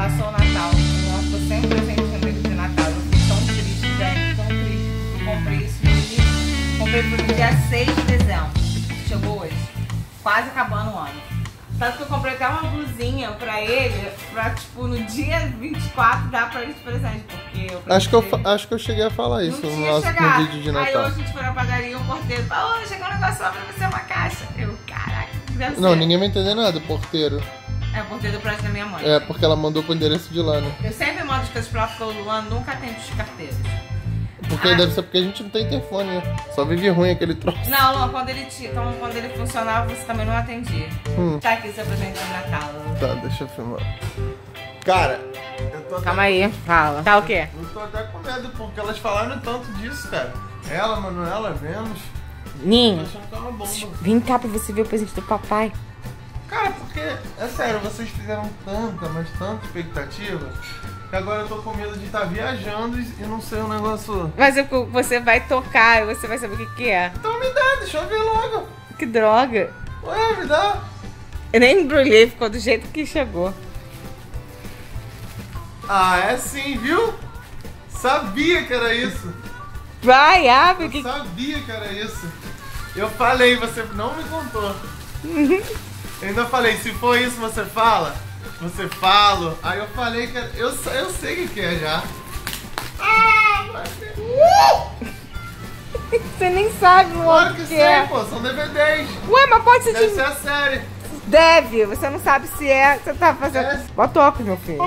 passou o Natal. Ela ficou sem presente comigo de Natal. Eu fiquei tão triste, gente, tão triste. Eu comprei isso no dia. Comprei pro dia 6 de dezembro. Chegou hoje. Quase acabando o ano. Tanto que eu comprei até uma blusinha pra ele, pra tipo no dia 24 dar pra ele de presente. Porque eu acho que eu cheguei a falar isso no nosso vídeo de Natal. Aí hoje a gente foi na padaria e o porteiro falou: ô, chegou um negócio lá pra você, uma caixa. Eu, caraca, que deve ser. Não, ninguém vai entender nada, porteiro. É o porteiro do prédio da minha mãe. É, porque ela mandou pro endereço de lá, né? Eu sempre mando as coisas pra lá porque o Luan nunca atende os carteiros. Porque deve ser porque a gente não tem interfone, né? Só vive ruim aquele troço. Não, Luan, quando ele funcionava, você também não atendia. Tá aqui seu presente de Natal. Tá, deixa eu filmar. Cara, eu tô Calma aí, fala. Tá o quê? Eu tô até com medo, porque elas falaram tanto disso, cara. Ela, Manuela, Vênus. Ninho, Tô achando que é uma bomba. vem cá pra você ver o presente do papai. Cara, porque, é sério, vocês fizeram tanta, mas tanta expectativa, que agora eu tô com medo de estar viajando e não ser um negócio... Mas você vai tocar e você vai saber o que é. Então me dá, deixa eu ver logo. Que droga. Ué, me dá. Eu nem embrulhei, ficou do jeito que chegou. Ah, é sim, viu? Sabia que era isso. Vai, abre. Eu sabia que era isso. Eu falei, você não me contou. Eu ainda falei, se for isso, você fala? Você fala. Aí eu falei que era... eu sei o que é já. Ah, Você nem sabe o claro que que sei, é. pô, são DVDs. Ué, mas pode ser Deve de... ser a série. Deve, você não sabe se é. Você tá fazendo... É. Bota óculos, meu filho.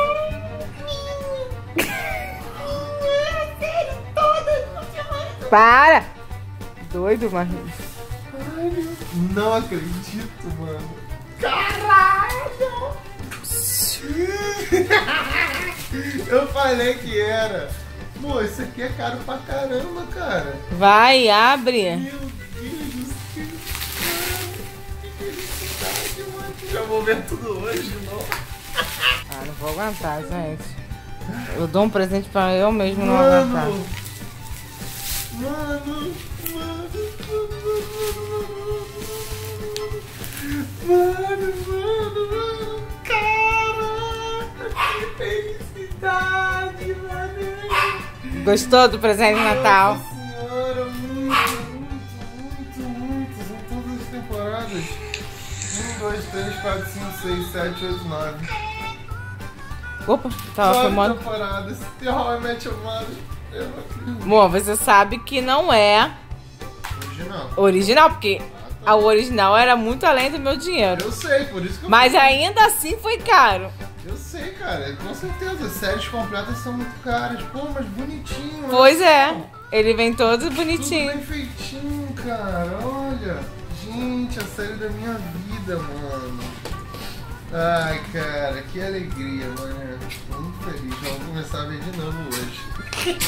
Para! Doido, Marlinhos. Não acredito, mano. Caralho! Eu falei que era. Pô, isso aqui é caro pra caramba, cara. Vai, abre. Meu Deus do céu. Que felicidade, mano. Já vou ver tudo hoje de novo. Ah, não vou aguentar, gente. Eu dou um presente pra eu mesmo não aguentar. Mano. Caraca, que felicidade, mano. Gostou do presente de Natal? Nossa senhora, muito. São todas as temporadas. 1, 2, 3, 4, 5, 6, 7, 8, 9. Opa, tava 9 filmando. temporadas. The How I Met Your Mother. Amor, você sabe que não é original, porque a original era muito além do meu dinheiro. Eu sei, por isso que eu... Mas ainda assim foi caro. Eu sei, cara, com certeza. As séries completas são muito caras. Pô, mas bonitinho. Pois olha é, só. ele vem todo Tudo bonitinho. bem feitinho, cara. Olha. Gente, a série da minha vida, mano. Ai, cara, que alegria, mano. Muito feliz. Já vou começar a ver de novo hoje.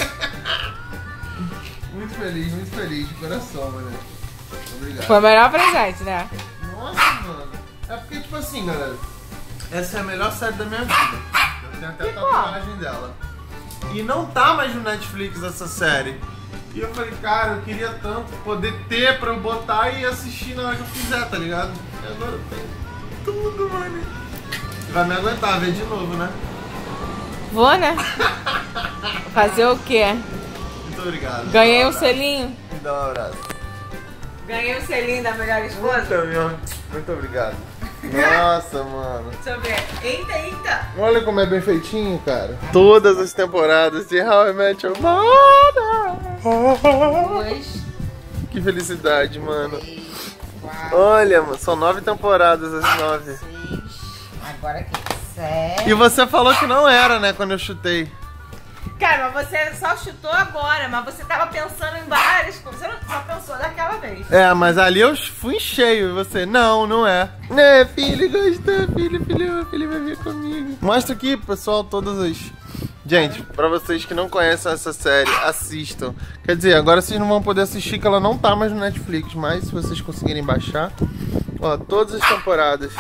Muito feliz, de coração, mano. Obrigado. Foi o melhor presente, né? Nossa, mano. É porque, tipo assim, galera, essa é a melhor série da minha vida. Eu tenho até tatuagem dela. E não tá mais no Netflix essa série. E eu falei, cara, eu queria tanto poder ter pra eu botar e assistir na hora que eu quiser, tá ligado? E agora eu tenho tudo, mano. Vai me aguentar ver de novo, né? Vou, né? Fazer o quê? Muito obrigado. Ganhei um selinho. Me dá um abraço. Ganhei um selinho da melhor esposa. Muito obrigado. Nossa, mano. Deixa eu ver. Eita. Olha como é bem feitinho, cara. Todas as temporadas de How I Met Your Mother. 2, Que felicidade, mano. 3, 4, Olha, mano, são 9 temporadas, as 9. 6. Agora aqui, 7. E você falou que não era, né, quando eu chutei. Cara, mas você só chutou agora, mas você tava pensando em várias coisas. Você só pensou daquela vez. É, mas ali eu fui em cheio e você, não é. Né, filho, gostou, filho vai vir comigo. Mostra aqui, pessoal, todas as... Gente, pra vocês que não conhecem essa série, assistam. Quer dizer, agora vocês não vão poder assistir, que ela não tá mais no Netflix, mas se vocês conseguirem baixar, ó, todas as temporadas.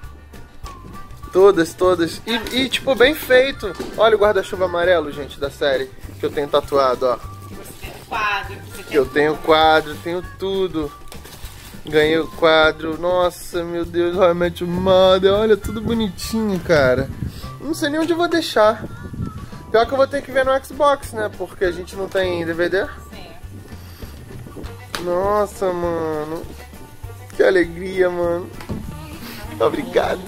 Todas. E tipo, bem feito. Olha o guarda-chuva amarelo, gente, da série, que eu tenho tatuado, ó. Você tem quadro. Eu tenho quadro, tenho tudo. Ganhei o quadro. Nossa, meu Deus, How I Met Your Mother. Olha, tudo bonitinho, cara. Não sei nem onde eu vou deixar. Pior que eu vou ter que ver no Xbox, né? Porque a gente não tem DVD. Sim. Nossa, mano. Que alegria, mano. Obrigado.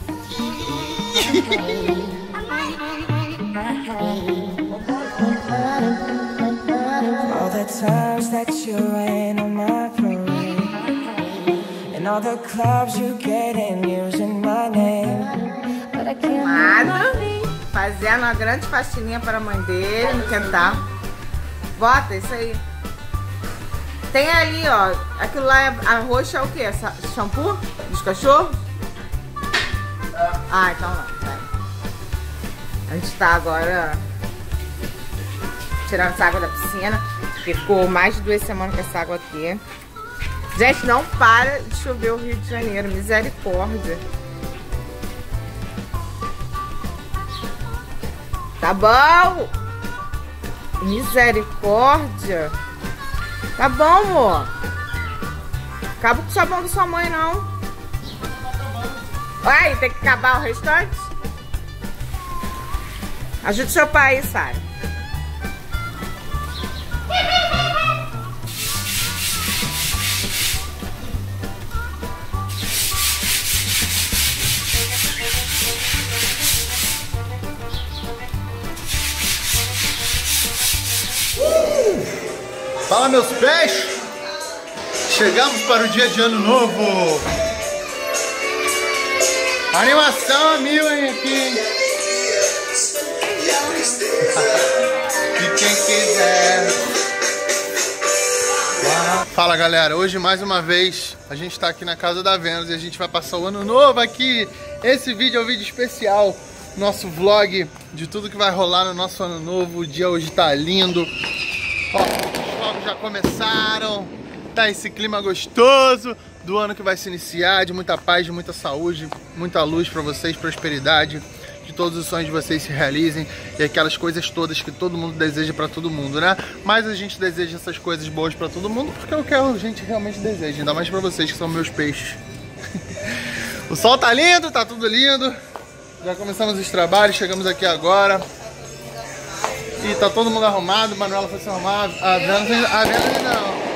All the times that you rain on my parade, and all the clubs you get in using my name. But I can't. Nada. Fazendo uma grande faxininha para a mãe dele no quintal. Bota isso aí. Tem ali, ó. Aquilo lá é a roxa é o quê? Shampoo dos cachorros? Ah, então não. Pera. A gente tá agora tirando essa água da piscina. Ficou mais de 2 semanas com essa água aqui. Gente, não para de chover o Rio de Janeiro. Misericórdia. Tá bom? Misericórdia. Tá bom, amor. Acaba com o sabão da sua mãe, não. Ai, tem que acabar o restante? Ajuda o seu pai aí, Sara. Fala, meus pés! Chegamos para o dia de ano novo! Animação a mil, hein, aqui! E quem quiser! Fala, galera! Hoje, mais uma vez, a gente está aqui na casa da Vênus e a gente vai passar o ano novo aqui! Esse vídeo é um vídeo especial, nosso vlog de tudo que vai rolar no nosso ano novo. O dia hoje tá lindo! Ó, os fogos já começaram, tá esse clima gostoso do ano que vai se iniciar, de muita paz, de muita saúde, muita luz pra vocês, prosperidade, de todos os sonhos de vocês se realizem e aquelas coisas todas que todo mundo deseja pra todo mundo, né? Mas a gente deseja essas coisas boas pra todo mundo porque é o que a gente realmente deseja, ainda mais pra vocês que são meus peixes. O sol tá lindo, tá tudo lindo, já começamos os trabalhos, chegamos aqui agora. E tá todo mundo arrumado, Manuela foi se arrumar, a Vênus ainda não.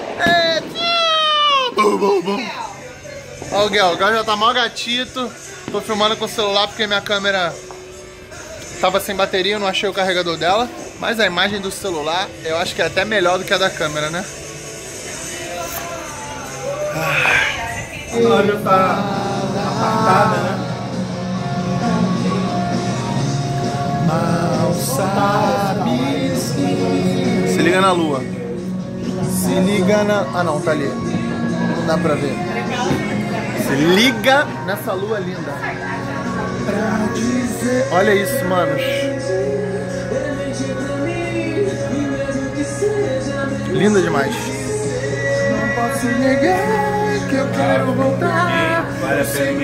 Ó o Guel já tá mal gatito. Tô filmando com o celular porque minha câmera tava sem bateria, eu não achei o carregador dela. Mas a imagem do celular eu acho que é até melhor do que a da câmera, né? A loja tá apartada, né? Mal sabes que... Se liga na lua. Se liga na... Ah não, tá ali. Não dá pra ver. Se liga nessa lua linda. Olha isso, manos. Linda demais. Não posso negar que eu quero voltar. Vale a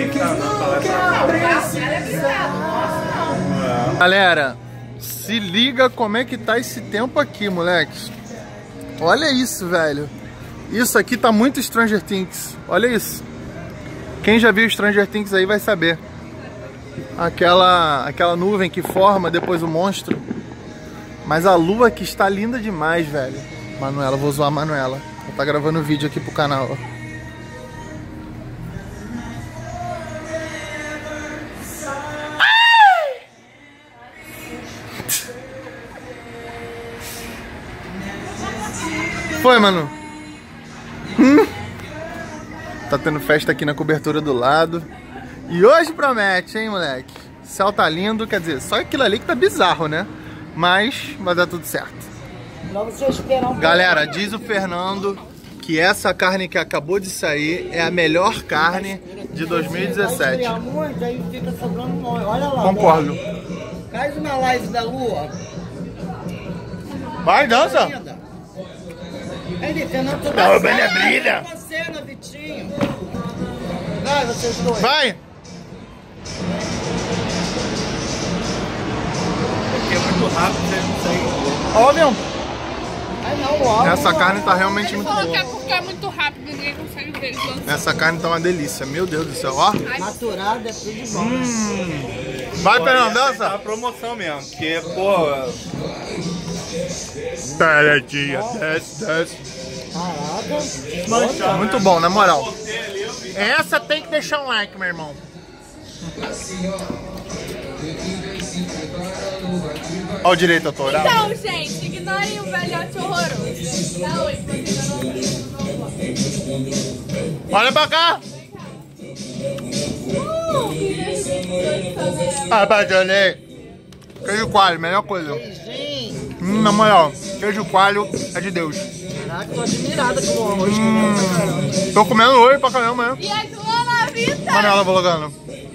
pena. Galera, se liga como é que tá esse tempo aqui, moleques. Olha isso, velho. Isso aqui tá muito Stranger Things. Olha isso. Quem já viu Stranger Things aí vai saber. Aquela nuvem que forma depois o monstro. Mas a lua aqui está linda demais, velho. Manuela, vou zoar a Manuela. Ela tá gravando vídeo aqui pro canal, ó. Foi, Manu? Tá tendo festa aqui na cobertura do lado. E hoje promete, hein, moleque? O céu tá lindo, quer dizer, só aquilo ali que tá bizarro, né? Mas vai dar tudo certo. Galera, diz o Fernando que essa carne que acabou de sair é a melhor carne de 2017. Concordo. Faz uma live da lua. Vai, dança! Ele, Fernando, tu Não, brilha, brilha! Cena, Vitinho. Vai, vocês dois. Vai! É muito rápido, isso aí. Ó, meu! Ai, não, alto. Essa carne tá realmente Ele muito falou que é boa. porque é muito rápido, ninguém consegue ver eles lançando. Essa carne tá uma delícia, meu Deus do céu, ó. Maturado é tudo bom. Vai, Fernando, Tá dança. promoção mesmo, porque, pô, Peretinha, desce. Caraca. Muito bom, na moral. Essa tem que deixar um like, meu irmão. Olha o direito autoral. Então, gente, ignorem o velhote horroroso. Dá oi, Olha pra cá. Apaixonei. Queijo coalho, melhor coisa. Beijinho. Na moral, queijo coalho é de Deus. Caraca, tô admirada com o arroz que nem pra caramba. Tô comendo hoje pra caramba, né? E a Joana Vita? Manela vlogando.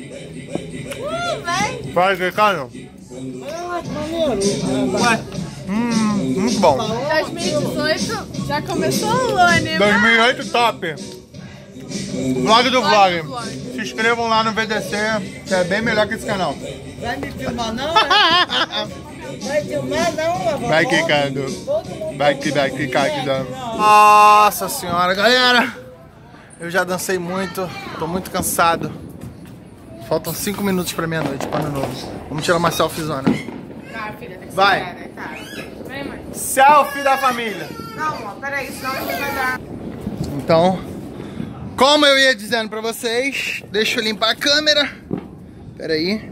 Vem. Vai, Ricardo. Ah, que maneiro. Muito bom. 2018 já começou o ano, 2008 top. Vlog do Vlog vlog. do vlog. Se inscrevam lá no VDC, que é bem melhor que esse canal. Vai me filmar não, né? Vai filmar não, avó? Vai, Ricardo. Todo mundo Vai, Ricardo. Nossa senhora, galera. Eu já dancei muito, tô muito cansado. Faltam 5 minutos pra meia-noite, para ano novo. Vamos tirar uma selfiezona. Ah, filha, tem que Vai. ser né, cara? Vem, mãe. Selfie da família. Não, amor, peraí, senão a gente vai dar. Então, como eu ia dizendo pra vocês, deixa eu limpar a câmera. Pera aí.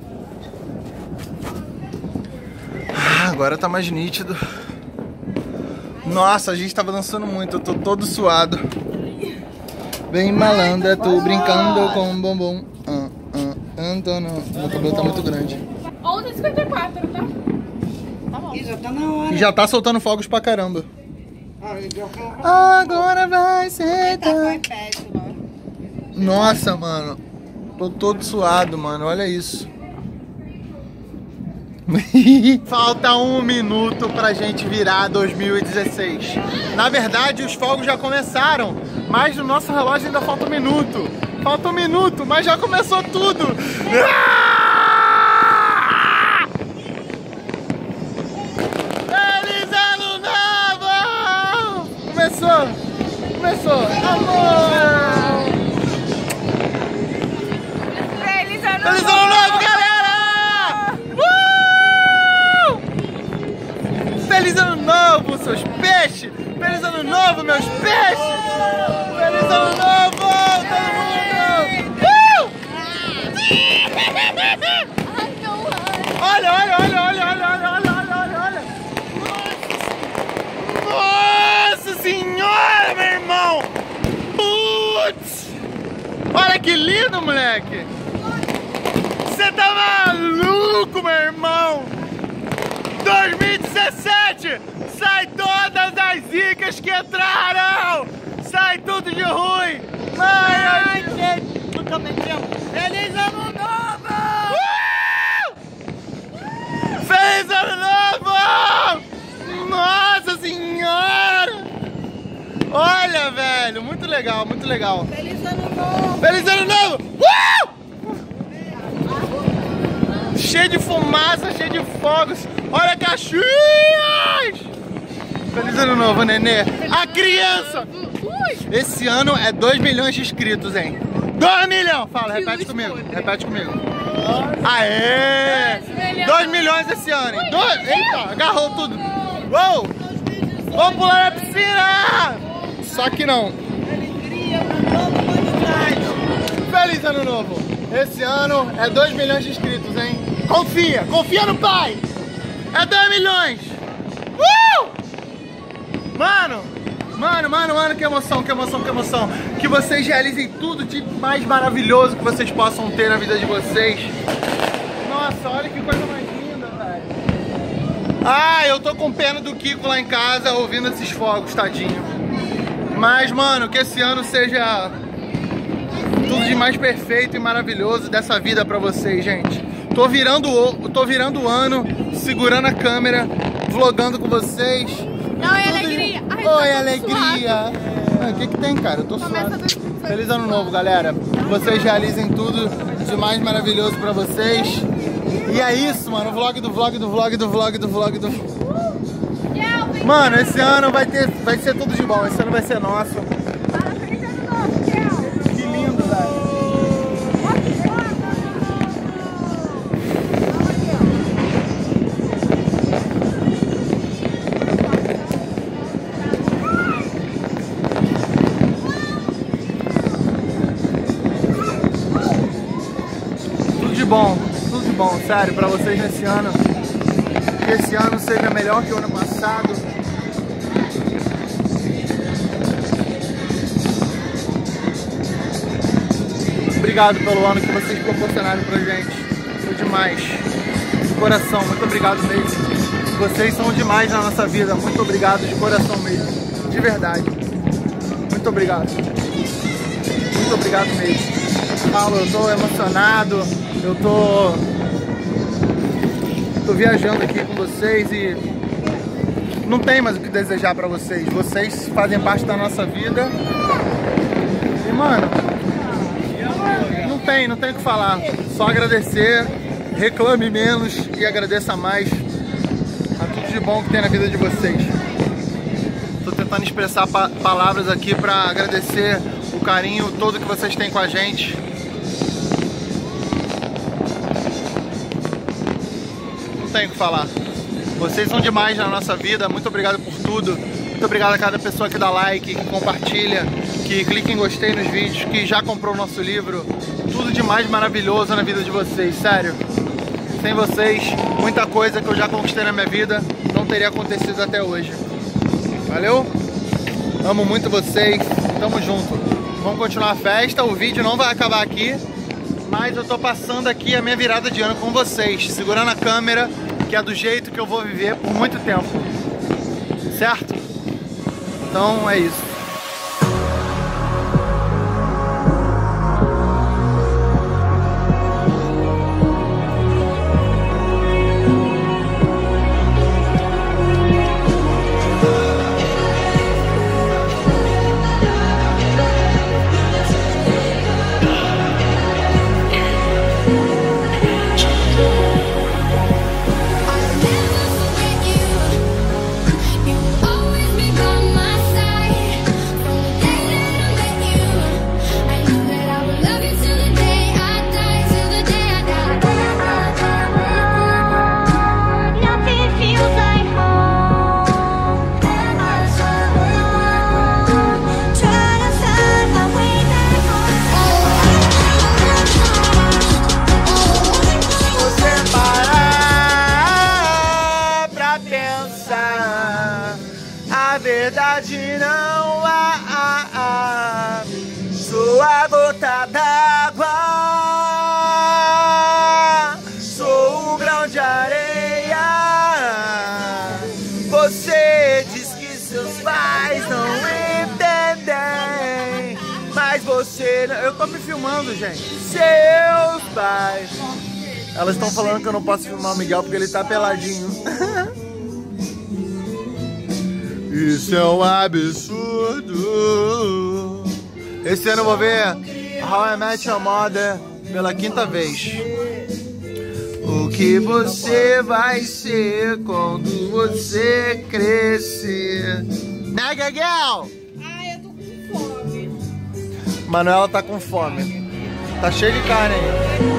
Agora tá mais nítido. Nossa, a gente tava dançando muito, eu tô todo suado. Bem malandra, tô brincando com um bombom. Meu cabelo tá muito grande. 11h54, tá? Ih, já tá na hora. E já tá soltando fogos pra caramba. Ah, Agora vai ser. Vai perto, lá. Nossa, mano. Tô todo suado, mano. Olha isso. Falta 1 minuto pra gente virar 2016. Na verdade, os fogos já começaram, mas no nosso relógio ainda falta 1 minuto. Falta 1 minuto, mas já começou tudo. Ah! Feliz Ano Novo! Começou. Amor! Feliz ano Feliz Ano Novo, galera! Feliz Ano Novo, seus peixes! Feliz Ano Novo, meus peixes! Feliz Ano Novo, todo mundo! Ai, não, ai. Olha! Nossa senhora, meu irmão! Putz! Olha que lindo, moleque! Você tá maluco, meu irmão! 2017! Sai todas as zicas que entraram! Sai tudo de ruim! Ai, Feliz Ano Novo! Feliz Ano Novo! Nossa senhora! Olha, velho, muito legal, muito legal. Feliz Ano Novo! Feliz Ano Novo! Cheio de fumaça, cheio de fogos. Olha, Caxias! Feliz Ano Novo, nenê. A criança! Esse ano é 2 milhões de inscritos, hein? 2 milhões! Fala, repete comigo. Repete comigo. Aê! 2 milhões esse ano, hein? Eita, agarrou tudo. Uou! Vamos pular na piscina! Só que não. Feliz Ano Novo! Esse ano é 2 milhões de inscritos, hein? Confia no pai! É 2 milhões! Mano, que emoção. Que vocês realizem tudo de mais maravilhoso que vocês possam ter na vida de vocês. Nossa, olha que coisa mais linda, velho. Ah, eu tô com pena do Kiko lá em casa ouvindo esses fogos, tadinho. Mas, mano, que esse ano seja tudo de mais perfeito e maravilhoso dessa vida pra vocês, gente. Tô virando o ano, segurando a câmera, vlogando com vocês. Não, é alegria. Ai, Oi, tá alegria! O que tem, cara? Eu tô suado. Feliz Ano Novo, galera. Vocês realizem tudo de mais maravilhoso pra vocês. E é isso, mano. O vlog do vlog. Tchau, Mano, esse ano vai ser tudo de bom. Esse ano vai ser nosso. Que lindo, velho. Tudo de bom, sério, pra vocês nesse ano. Que esse ano seja melhor que o ano passado. Obrigado pelo ano que vocês proporcionaram pra gente. Foi demais. De coração, muito obrigado mesmo. Vocês são demais na nossa vida. Muito obrigado de coração mesmo. De verdade. Muito obrigado. Muito obrigado mesmo. Paulo, eu tô emocionado. Eu tô viajando aqui com vocês e não tem mais o que desejar pra vocês. Vocês fazem parte da nossa vida. E, mano, não tem o que falar. Só agradecer, reclame menos e agradeça mais a tudo de bom que tem na vida de vocês. Tô tentando expressar palavras aqui pra agradecer o carinho todo que vocês têm com a gente. Não tenho o que falar. Vocês são demais na nossa vida. Muito obrigado por tudo. Muito obrigado a cada pessoa que dá like, que compartilha, que clica em gostei nos vídeos, que já comprou o nosso livro. Tudo demais maravilhoso na vida de vocês, sério. Sem vocês, muita coisa que eu já conquistei na minha vida não teria acontecido até hoje. Valeu? Amo muito vocês. Tamo junto. Vamos continuar a festa. O vídeo não vai acabar aqui, mas eu tô passando aqui a minha virada de ano com vocês, segurando a câmera, que é do jeito que eu vou viver por muito tempo. Certo? Então é isso. A verdade não há. Sou a gota d'água, sou o grão de areia. Você diz que seus pais não entendem, mas você não... Eu tô me filmando, gente. Seus pais... Elas estão falando que eu não posso filmar o Miguel porque ele tá peladinho. Isso é um absurdo. Esse ano eu vou ver How I Met Your Mother pela 5ª vez. O que você vai ser quando você crescer? Né, Gaguel? Ai, eu tô com fome. Manuela tá com fome. Tá cheio de carne aí.